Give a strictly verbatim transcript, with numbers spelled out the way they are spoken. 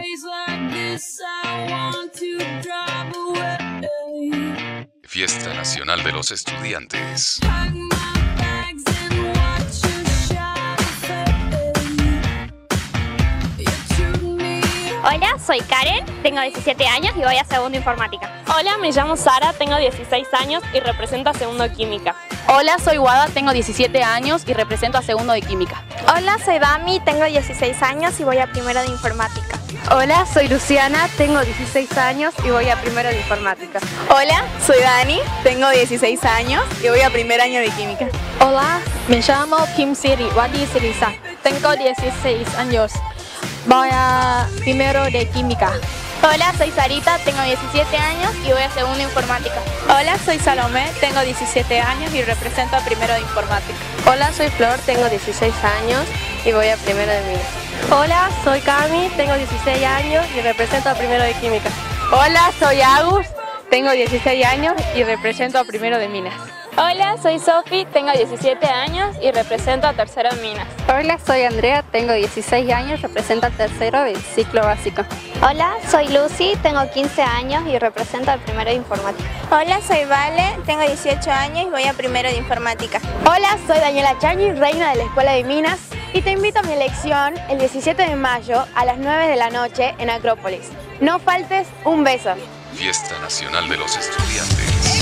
Fiesta Nacional de los Estudiantes. Hola, soy Karen, tengo diecisiete años y voy a segundo informática. Hola, me llamo Sara, tengo dieciséis años y represento a segundo química. Hola, soy Wada, tengo diecisiete años y represento a segundo de química. Hola, soy Dami, tengo dieciséis años y voy a primero de informática. Hola, soy Luciana, tengo dieciséis años y voy a primero de informática. Hola, soy Dani, tengo dieciséis años y voy a primer año de química. Hola, me llamo Kim Siri Wadi Sirisa, tengo dieciséis años, voy a primero de química. Hola, soy Sarita, tengo diecisiete años y voy a segundo de informática. Hola, soy Salomé, tengo diecisiete años y represento a primero de informática. Hola, soy Flor, tengo dieciséis años y voy a primero de minas. Hola, soy Cami, tengo dieciséis años y represento a primero de química. Hola, soy Agus, tengo dieciséis años y represento a primero de minas. Hola, soy Sofi, tengo diecisiete años y represento a tercero de minas. Hola, soy Andrea, tengo dieciséis años, represento al tercero del ciclo básico. Hola, soy Lucy, tengo quince años y represento al primero de informática. Hola, soy Vale, tengo dieciocho años y voy a primero de informática. Hola, soy Daniela Chagui, reina de la Escuela de Minas, y te invito a mi elección el diecisiete de mayo a las nueve de la noche en Acrópolis. No faltes, un beso. Fiesta Nacional de los Estudiantes.